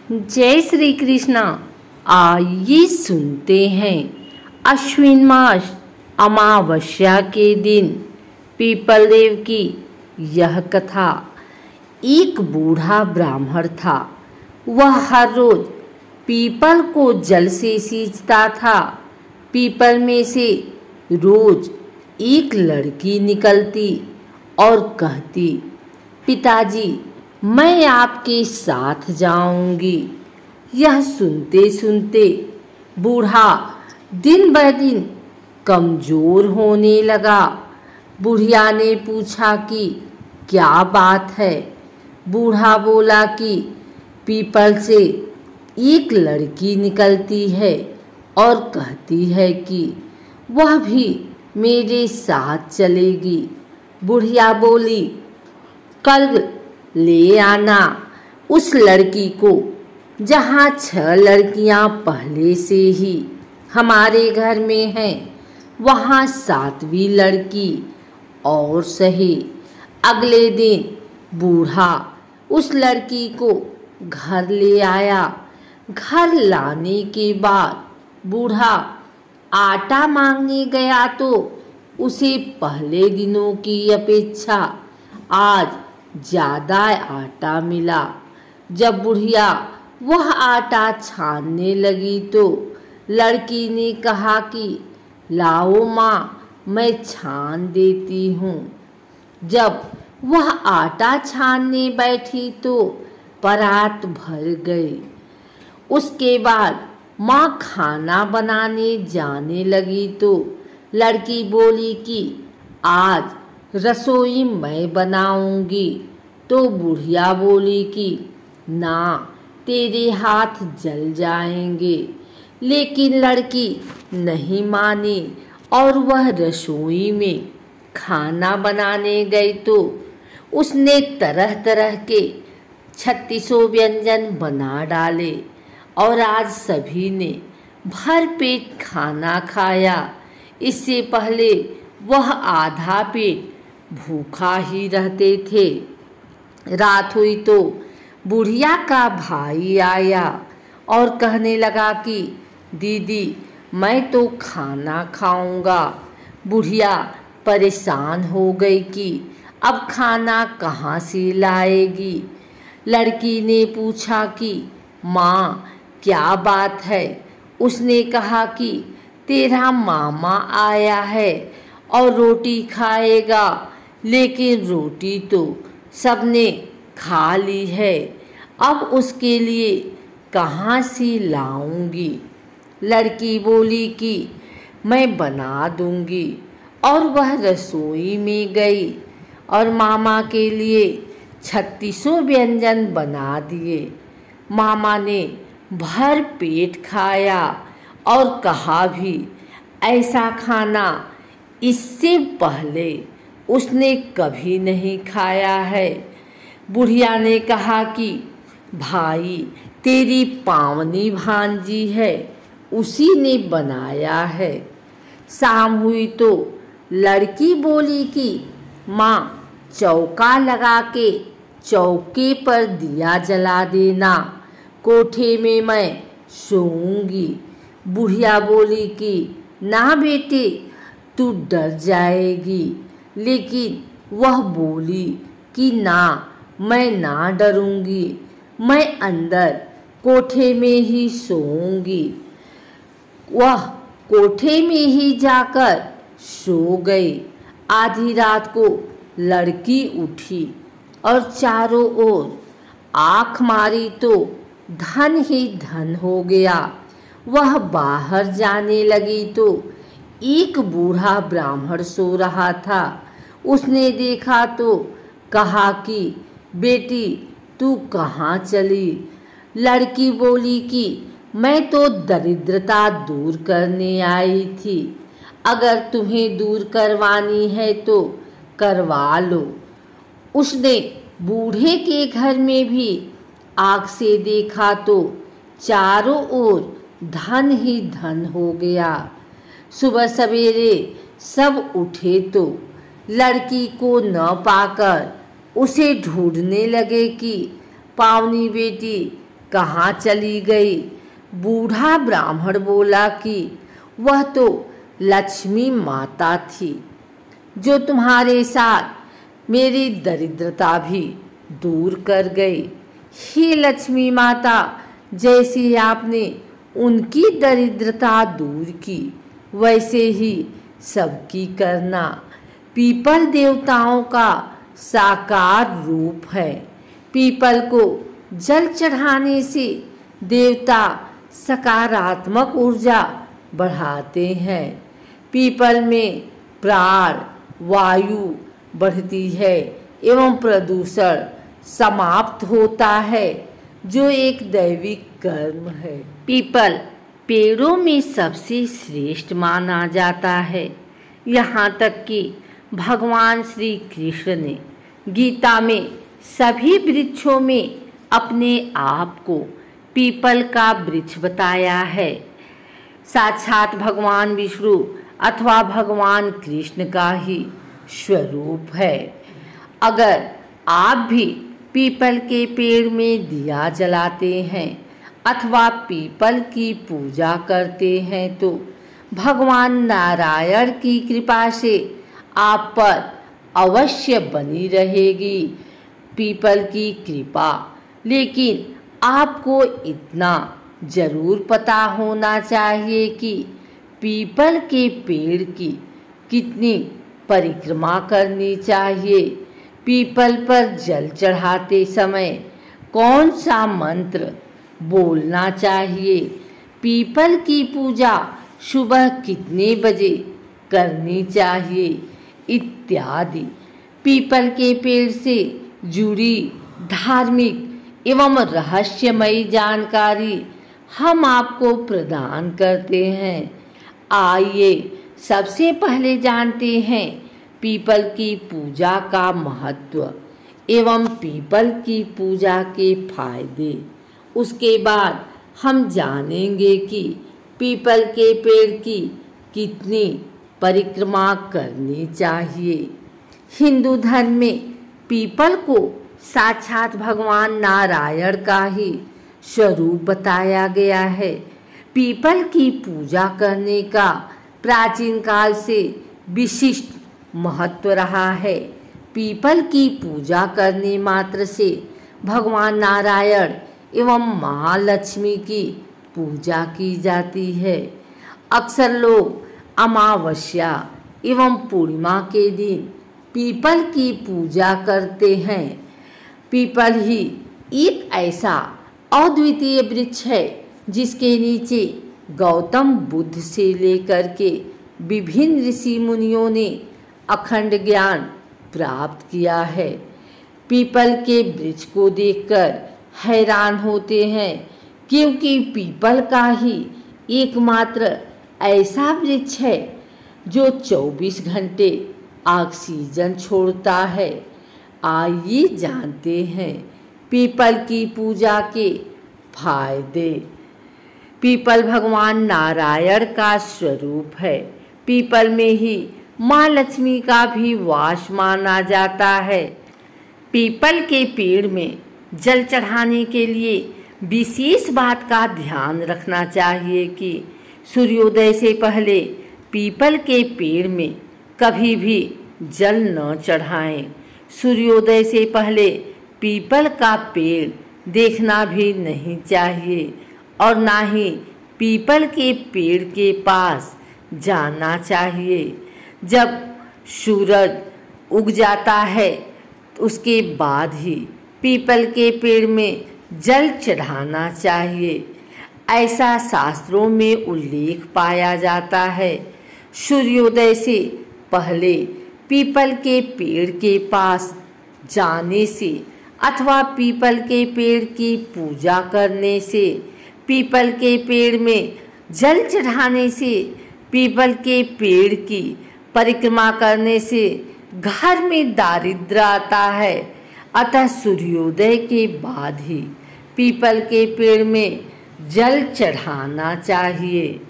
जय श्री कृष्णा। आइए सुनते हैं अश्विन मास अमावस्या के दिन पीपल देव की यह कथा। एक बूढ़ा ब्राह्मण था। वह हर रोज पीपल को जल से सींचता था। पीपल में से रोज एक लड़की निकलती और कहती, पिताजी मैं आपके साथ जाऊंगी। यह सुनते सुनते बूढ़ा दिन ब दिन कमजोर होने लगा। बुढ़िया ने पूछा कि क्या बात है। बूढ़ा बोला कि पीपल से एक लड़की निकलती है और कहती है कि वह भी मेरे साथ चलेगी। बुढ़िया बोली, कल ले आना उस लड़की को जहाँ 6 लड़कियाँ पहले से ही हमारे घर में हैं, वहाँ 7वीं लड़की और सही। अगले दिन बूढ़ा उस लड़की को घर ले आया। घर लाने के बाद बूढ़ा आटा मांगने गया तो उसे पहले दिनों की अपेक्षा आज ज़्यादा आटा मिला। जब बुढ़िया वह आटा छानने लगी तो लड़की ने कहा कि लाओ माँ, मैं छान देती हूँ। जब वह आटा छानने बैठी तो परात भर गई। उसके बाद माँ खाना बनाने जाने लगी तो लड़की बोली कि आज रसोई मैं बनाऊंगी। तो बुढ़िया बोली कि ना, तेरे हाथ जल जाएंगे। लेकिन लड़की नहीं मानी और वह रसोई में खाना बनाने गई तो उसने तरह तरह के 36 व्यंजन बना डाले और आज सभी ने भर पेट खाना खाया। इससे पहले वह आधा पेट भूखा ही रहते थे। रात हुई तो बुढ़िया का भाई आया और कहने लगा कि दीदी मैं तो खाना खाऊंगा। बुढ़िया परेशान हो गई कि अब खाना कहाँ से लाएगी। लड़की ने पूछा कि माँ क्या बात है। उसने कहा कि तेरा मामा आया है और रोटी खाएगा, लेकिन रोटी तो सबने खा ली है, अब उसके लिए कहाँ से लाऊंगी। लड़की बोली कि मैं बना दूंगी और वह रसोई में गई और मामा के लिए 36 व्यंजन बना दिए। मामा ने भर पेट खाया और कहा भी ऐसा खाना इससे पहले उसने कभी नहीं खाया है। बुढ़िया ने कहा कि भाई तेरी पावनी भांजी है, उसी ने बनाया है। शाम हुई तो लड़की बोली कि माँ चौका लगा के चौके पर दिया जला देना, कोठे में मैं सोऊंगी। बुढ़िया बोली कि ना बेटे, तू डर जाएगी। लेकिन वह बोली कि ना, मैं ना डरूंगी, मैं अंदर कोठे में ही सोऊंगी। वह कोठे में ही जाकर सो गई। आधी रात को लड़की उठी और चारों ओर आँख मारी तो धन ही धन हो गया। वह बाहर जाने लगी तो एक बूढ़ा ब्राह्मण सो रहा था। उसने देखा तो कहा कि बेटी तू कहाँ चली। लड़की बोली कि मैं तो दरिद्रता दूर करने आई थी, अगर तुम्हें दूर करवानी है तो करवा लो। उसने बूढ़े के घर में भी आँख से देखा तो चारों ओर धन ही धन हो गया। सुबह सवेरे सब उठे तो लड़की को न पाकर उसे ढूंढने लगे कि पावनी बेटी कहाँ चली गई? बूढ़ा ब्राह्मण बोला कि वह तो लक्ष्मी माता थी, जो तुम्हारे साथ मेरी दरिद्रता भी दूर कर गई। हे लक्ष्मी माता, जैसे आपने उनकी दरिद्रता दूर की, वैसे ही सबकी करना। पीपल देवताओं का साकार रूप है। पीपल को जल चढ़ाने से देवता सकारात्मक ऊर्जा बढ़ाते हैं। पीपल में प्राण वायु बढ़ती है एवं प्रदूषण समाप्त होता है, जो एक दैविक कर्म है। पीपल पेड़ों में सबसे श्रेष्ठ माना जाता है। यहाँ तक कि भगवान श्री कृष्ण ने गीता में सभी वृक्षों में अपने आप को पीपल का वृक्ष बताया है। साक्षात भगवान विष्णु अथवा भगवान कृष्ण का ही स्वरूप है। अगर आप भी पीपल के पेड़ में दिया जलाते हैं अथवा पीपल की पूजा करते हैं तो भगवान नारायण की कृपा से आप पर अवश्य बनी रहेगी पीपल की कृपा। लेकिन आपको इतना जरूर पता होना चाहिए कि पीपल के पेड़ की कितनी परिक्रमा करनी चाहिए। पीपल पर जल चढ़ाते समय कौन सा मंत्र बोलना चाहिए, पीपल की पूजा सुबह कितने बजे करनी चाहिए इत्यादि पीपल के पेड़ से जुड़ी धार्मिक एवं रहस्यमयी जानकारी हम आपको प्रदान करते हैं। आइए सबसे पहले जानते हैं पीपल की पूजा का महत्व एवं पीपल की पूजा के फायदे। उसके बाद हम जानेंगे कि पीपल के पेड़ की कितनी परिक्रमा करनी चाहिए। हिंदू धर्म में पीपल को साक्षात भगवान नारायण का ही स्वरूप बताया गया है। पीपल की पूजा करने का प्राचीन काल से विशिष्ट महत्व रहा है। पीपल की पूजा करने मात्र से भगवान नारायण एवं महालक्ष्मी की पूजा की जाती है। अक्सर लोग अमावस्या एवं पूर्णिमा के दिन पीपल की पूजा करते हैं। पीपल ही एक ऐसा अद्वितीय वृक्ष है जिसके नीचे गौतम बुद्ध से लेकर के विभिन्न ऋषि मुनियों ने अखंड ज्ञान प्राप्त किया है। पीपल के वृक्ष को देखकर हैरान होते हैं, क्योंकि पीपल का ही एकमात्र ऐसा वृक्ष है जो 24 घंटे ऑक्सीजन छोड़ता है। आइए जानते हैं पीपल की पूजा के फायदे। पीपल भगवान नारायण का स्वरूप है। पीपल में ही माँ लक्ष्मी का भी वास माना जाता है। पीपल के पेड़ में जल चढ़ाने के लिए विशेष बात का ध्यान रखना चाहिए कि सूर्योदय से पहले पीपल के पेड़ में कभी भी जल न चढ़ाएं। सूर्योदय से पहले पीपल का पेड़ देखना भी नहीं चाहिए और ना ही पीपल के पेड़ के पास जाना चाहिए। जब सूरज उग जाता है उसके बाद ही पीपल के पेड़ में जल चढ़ाना चाहिए। ऐसा शास्त्रों में उल्लेख पाया जाता है। सूर्योदय से पहले पीपल के पेड़ के पास जाने से अथवा पीपल के पेड़ की पूजा करने से, पीपल के पेड़ में जल चढ़ाने से, पीपल के पेड़ की परिक्रमा करने से घर में दारिद्र्य आता है। अतः सूर्योदय के बाद ही पीपल के पेड़ में जल चढ़ाना चाहिए।